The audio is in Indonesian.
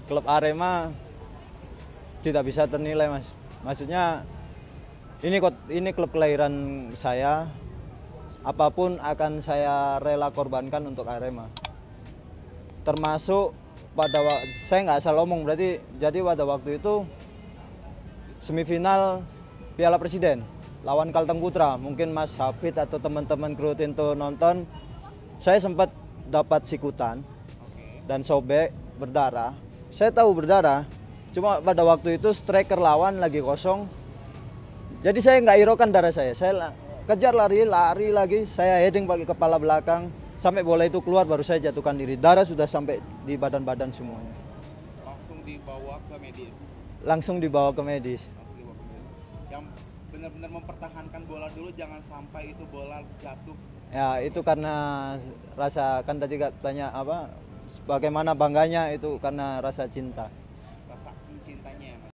klub Arema tidak bisa ternilai, Mas. Maksudnya ini klub kelahiran saya. Apapun akan saya rela korbankan untuk Arema. Termasuk saya nggak salah ngomong, berarti jadi pada waktu itu semifinal Piala Presiden lawan Kalteng Putra, mungkin Mas Hafid atau teman-teman kru Tinto nonton, saya sempat dapat sikutan dan sobek, berdarah. Saya tahu berdarah, cuma pada waktu itu striker lawan lagi kosong, jadi saya nggak hiraukan darah saya kejar lari lagi, saya heading pakai kepala belakang, sampai bola itu keluar baru saya jatuhkan diri. Darah sudah sampai di badan-badan semuanya. Langsung dibawa ke medis. Langsung dibawa ke medis. Yang benar-benar mempertahankan bola dulu, jangan sampai itu bola jatuh. Ya itu karena rasa, kan tadi tanya apa, bagaimana bangganya, itu karena rasa cinta.